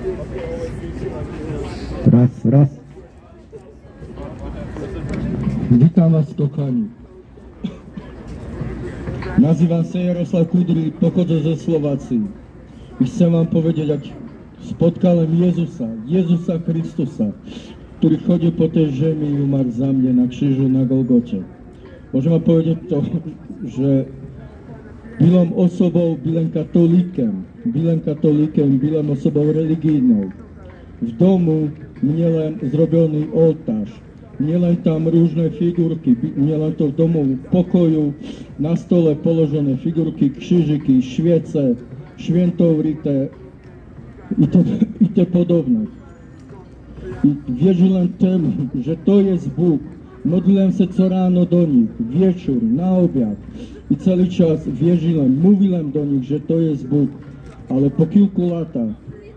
Raz. Witam was, kochani. Nazywam się Jarosław Kudry, pochodzę ze Słowacji. I chcę wam powiedzieć, jak spotkałem Jezusa Chrystusa, który chodził po tej ziemi i umarł za mnie na krzyżu na Golgocie. Możemy powiedzieć to, że byłem osobą, byłem katolikiem, byłem osobą religijną. W domu miałem zrobiony ołtarz, miałem tam różne figurki, miałem to w domu, w pokoju, na stole położone figurki, krzyżyki, świece, świętowite i te podobne. I wierzyłem temu, że to jest Bóg. Modliłem się co rano do nich, wieczór, na obiad. I cały czas wierzyłem, mówiłem do nich, że to jest Bóg. Ale po kilku latach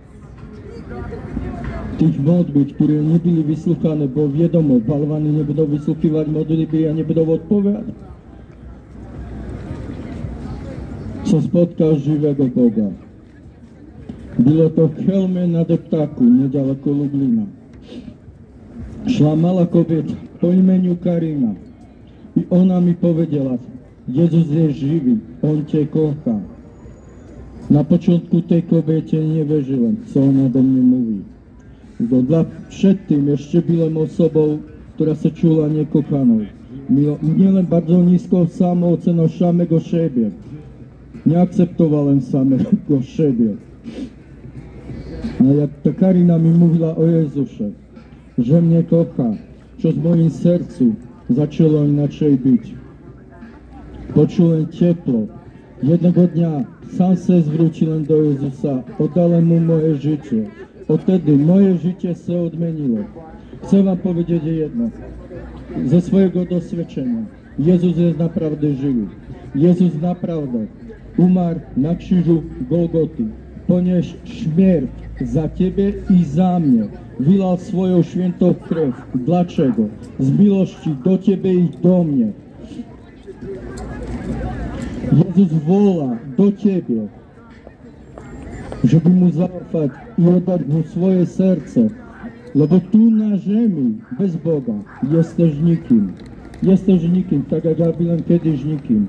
tych modlitw, które nie były wysłuchane, bo wiadomo, balwany nie będą wysłuchiwać modlitwy, a nie będą odpowiadać. Co spotkał żywego Boga. Było to w Chełmie na Deptaku, niedaleko Lublina. Szła mała kobieta po imieniu Karina i ona mi powiedziała: Jezus jest żywy, On Cię kocha. Na początku tej kobiecie nie wierzyłem, co ona do mnie mówi. Przed tym jeszcze byłem osobą, która się czuła niekochaną. Miałem bardzo niską samoocenę samego siebie. Nie akceptowałem samego siebie. A jak ta Karina mi mówiła o Jezusie, że mnie kocha, co w moim sercu zaczęło inaczej być. Poczułem ciepło. Jednego dnia sam się zwróciłem do Jezusa, oddałem Mu moje życie. Wtedy moje życie się odmieniło. Chcę wam powiedzieć jedno. Ze swojego doświadczenia. Jezus jest naprawdę żywy. Jezus naprawdę umarł na krzyżu Golgoty. Poniósł śmierć za Ciebie i za mnie. Wylał swoją świętą krew. Dlaczego? Z miłości do Ciebie i do mnie. Jezus woła do Ciebie, żeby Mu zaufać i oddać Mu swoje serce. Bo tu na ziemi, bez Boga, jesteś nikim. Jesteś nikim, tak jak ja byłem kiedyś nikim.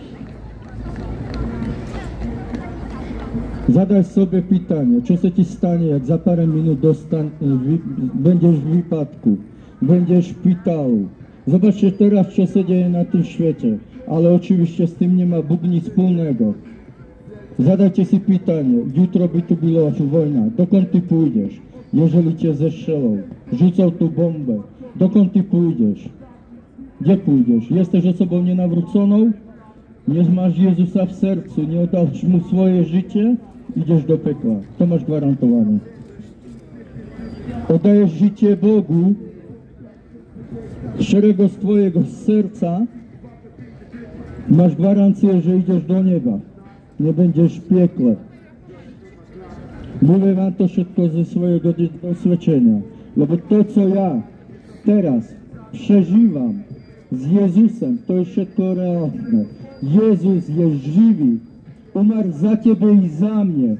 Zadaj sobie pytanie, co się Ci stanie, jak za parę minut będziesz w wypadku, będziesz w szpitalu. Zobaczcie teraz, co się dzieje na tym świecie, ale oczywiście z tym nie ma Bóg nic wspólnego. Zadajcie sobie pytanie, jutro by tu była wojna, dokąd Ty pójdziesz, jeżeli Cię zestrzelą, rzucą tu bombę, dokąd Ty pójdziesz? Gdzie pójdziesz? Jesteś osobą nienawróconą? Nie masz Jezusa w sercu, nie oddałeś Mu swoje życie? Idziesz do piekła. To masz gwarantowane. Oddajesz życie Bogu, szczerego z Twojego serca, masz gwarancję, że idziesz do nieba. Nie będziesz w piekle. Mówię wam to wszystko ze swojego doświadczenia. Bo to, co ja teraz przeżywam z Jezusem, to jest wszystko realne. Jezus jest żywy. Umarł za Ciebie i za mnie.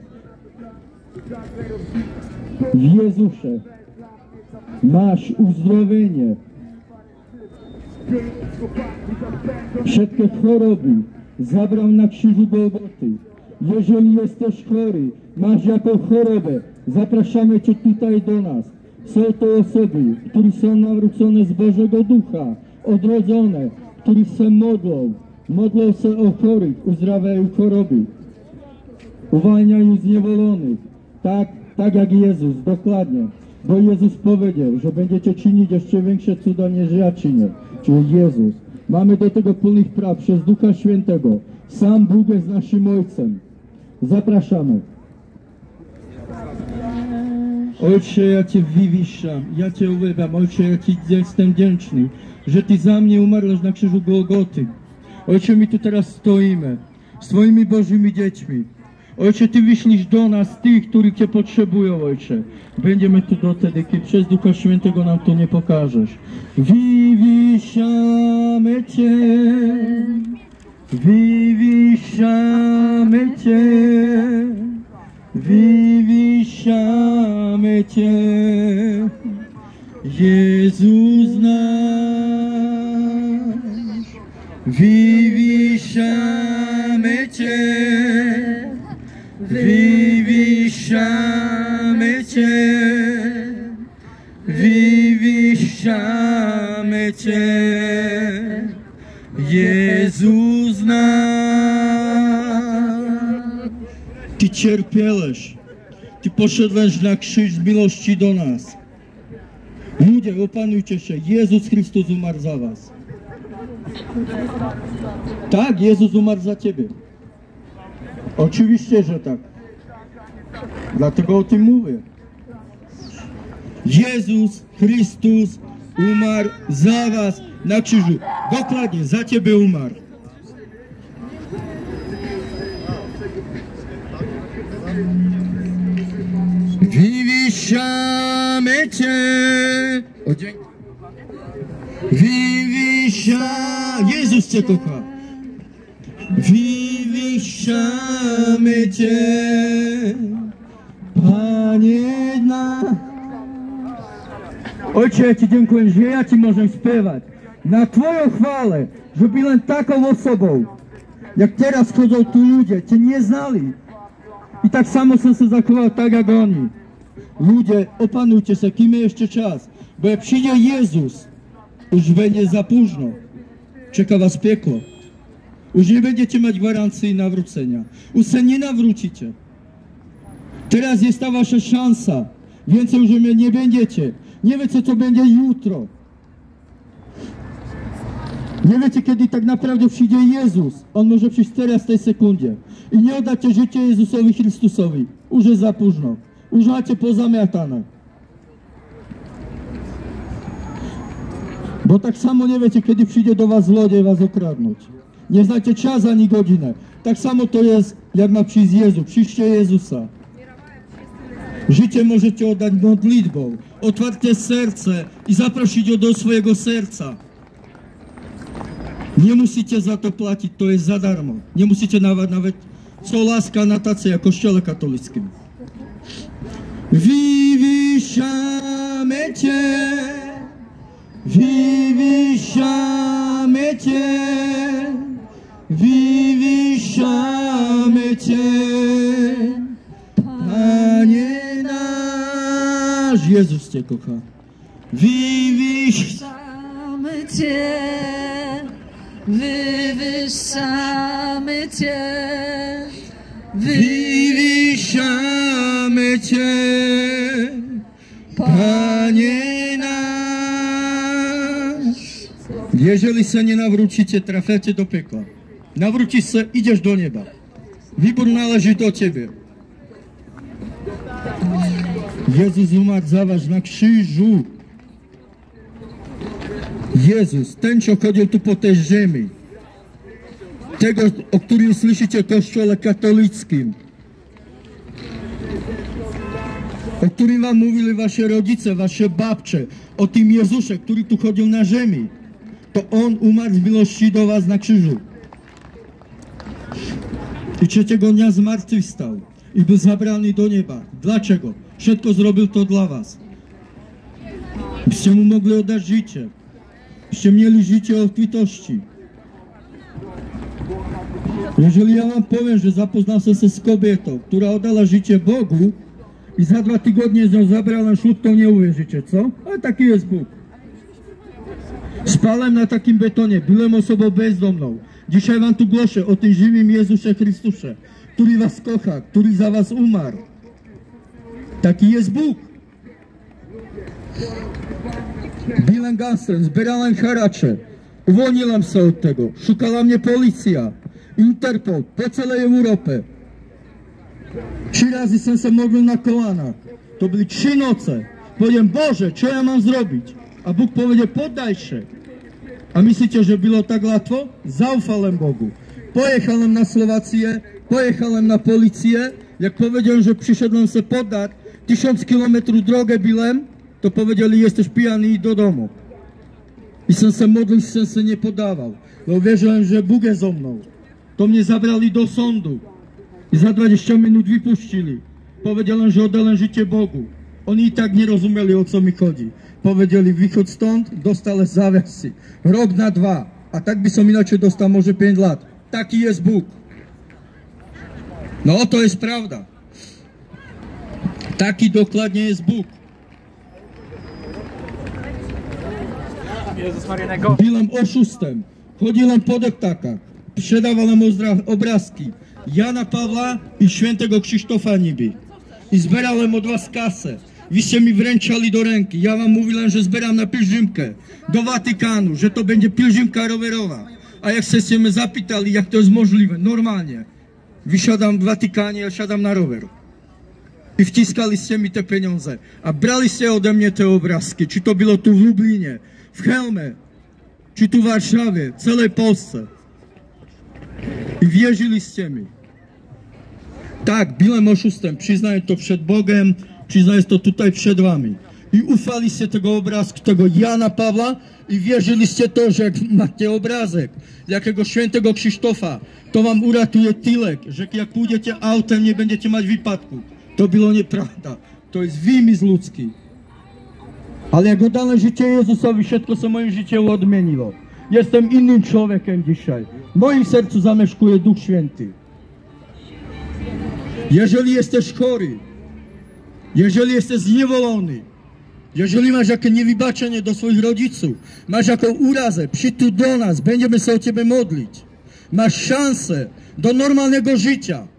W Jezusie masz uzdrowienie. Wszystkie choroby zabrał na krzyżu Golgoty. Jeżeli jesteś chory, masz jakąś chorobę, zapraszamy Cię tutaj do nas. Są to osoby, które są nawrócone z Bożego Ducha, odrodzone, które się modlą się o chorych, uzdrawiają choroby, uwalniają zniewolonych, tak jak Jezus, dokładnie. Bo Jezus powiedział, że będziecie czynić jeszcze większe cuda niż ja czynię, czyli Jezus. Mamy do tego pełnych praw przez Ducha Świętego. Sam Bóg jest naszym Ojcem. Zapraszamy. Ojcze, ja Cię wywyższam, ja Cię uwielbiam. Ojcze, ja Ci jestem wdzięczny, że Ty za mnie umarłeś na krzyżu Golgoty. Ojcze, my tu teraz stoimy z Twoimi Bożymi dziećmi. Ojcze, Ty wyślisz do nas tych, których Cię potrzebują, Ojcze. Będziemy tu do wtedy, kiedy przez Ducha Świętego nam to nie pokażesz. Wywyższamy Cię, wywyższamy Cię, wywyższamy Cię, Jezus nasz, wywyższamy Cię, wywyższamy Cię, wywyższamy Cię, Jezus nasz. Ty cierpiałeś, Ty poszedłeś na krzyż z miłości do nas. Ludzie, opanujcie się, Jezus Chrystus umarł za was. Tak, Jezus umarł za Ciebie. Oczywiście, że tak. Dlatego o tym mówię. Jezus Chrystus umarł za was na krzyżu. Dokładnie, za Ciebie umarł. Wywyższamy Cię. O, dzięki. Jezus Cię kocha. Wywyższamy Cię, Panie nasz. Ojcze, ja Ci dziękuję, że ja Ci możę śpiewać na Twoją chwałę, że byłem taką osobą, jak teraz chodzą tu ludzie, Cię nie znali. I tak samo sam się zachował, tak jak oni. Ludzie, opanujcie się, kim jeszcze czas, bo jak przyjdzie Jezus, już będzie za późno. Czeka was piekło. Już nie będziecie mieć gwarancji nawrócenia. Już się nie nawrócicie. Teraz jest ta wasza szansa. Więcej już mnie nie będziecie. Nie wiecie, co będzie jutro. Nie wiecie, kiedy tak naprawdę przyjdzie Jezus. On może przyjść teraz, w tej sekundzie. I nie oddacie życie Jezusowi Chrystusowi. Już jest za późno. Już macie pozamiatane. Bo tak samo nie wiecie, kiedy przyjdzie do was złodziej was okradnąć. Nie znacie czas ani godzinę. Tak samo to jest, jak ma przyjść Jezus. Przyjście Jezusa. Życie możecie oddać modlitwą. Otwarte serce i zaprosić go do swojego serca. Nie musicie za to płacić, to jest za darmo. Nie musicie nawet co laska na tacy, w kościele katolickim. Wywyższamy Cię, wywyższamy Cię, wywyższamy Cię, Panie nasz. Jezus Cię kocha. Wywyższamy Cię, wywyższamy Cię, wywyższamy Cię, Panie nasz. Jeżeli się nie nawrócicie, trafiacie do piekła. Nawrócisz się, idziesz do nieba. Wybór należy do Ciebie. Jezus umarł za was na krzyżu. Jezus, ten, co chodził tu po tej ziemi. Tego, o którym słyszycie w kościele katolickim. O którym wam mówili wasze rodzice, wasze babcie. O tym Jezusie, który tu chodził na ziemi. To On umarł z miłości do was na krzyżu. I trzeciego dnia zmartwychwstał. I był zabrany do nieba. Dlaczego? Wszystko zrobił to dla was. Byście mu mogli oddać życie. Byście mieli życie obfitości. Jeżeli ja wam powiem, że zapoznał się z kobietą, która oddała życie Bogu i za 2 tygodnie z nią zabrałem ślub, to nie uwierzycie, co? Ale taki jest Bóg. Spałem na takim betonie, byłem osobą bezdomną. Dzisiaj wam tu głoszę o tym żywym Jezusie Chrystusie, który was kocha, który za was umarł. Taki jest Bóg. Byłem gangsterem, zbierałem haracze. Uwolniłem się od tego. Szukała mnie policja, Interpol, po całej Europie. 3 razy jsem się modlił na kolanach. To były 3 noce. Powiedziałem, Boże, co ja mam zrobić? A Bóg powiedział, poddaj się. A myślicie, że było tak łatwo? Zaufałem Bogu. Pojechałem na Słowację, pojechałem na policję. Jak powiedziałem, że przyszedłem się poddać, 1000 kilometrów drogę byłem, to powiedzieli, jesteś pijany i do domu. I jsem się modlił, jsem się nie podawał. Bo wierzyłem, że Bóg jest ze mną. To mnie zabrali do sądu. I za 20 minut wypuścili. Powiedziałem, że oddałem życie Bogu. Oni i tak nie rozumieli, o co mi chodzi. Powiedzieli, wychodź stąd, dostałeś zawiasy. Rok na 2. A tak by som inaczej dostał może 5 lat. Taki jest Bóg. No to jest prawda. Taki dokładnie jest Bóg. Byłem oszustem. Chodziłem po deptakach. Sprzedawałem obrazki Jana Pawła i świętego Krzysztofa niby. I zbierałem od was kasę. Wyście mi wręczali do ręki. Ja wam mówiłem, że zbieram na pielgrzymkę do Watykanu, że to będzie pielgrzymka rowerowa. A jak się mnie zapytali, jak to jest możliwe, normalnie. Wysiadam w Watykanie, ja siadam na rower. I wciskaliście mi te pieniądze. A braliście ode mnie te obrazki. Czy to było tu w Lublinie, w Chełmie, czy tu w Warszawie, w całej Polsce. I wierzyliście mi. Tak, byłem oszustem. Przyznaję to przed Bogiem, przyznaję to tutaj przed wami. I ufaliście tego obrazku, tego Jana Pawła i wierzyliście to, że jak macie obrazek jakiegoś świętego Krzysztofa, to wam uratuje tylek, że jak pójdziecie autem, nie będziecie mieć wypadku. To było nieprawda. To jest wymysł ludzki. Ale jak oddałem życie Jezusowi, wszystko co moje życie odmieniło. Jestem innym człowiekiem dzisiaj. W moim sercu zamieszkuje Duch Święty. Jeżeli jesteś chory, jeżeli jesteś zniewolony, jeżeli masz jakieś niewybaczenie do swoich rodziców, masz jakąś urazę, przyjdź tu do nas, będziemy się o ciebie modlić. Masz szansę do normalnego życia.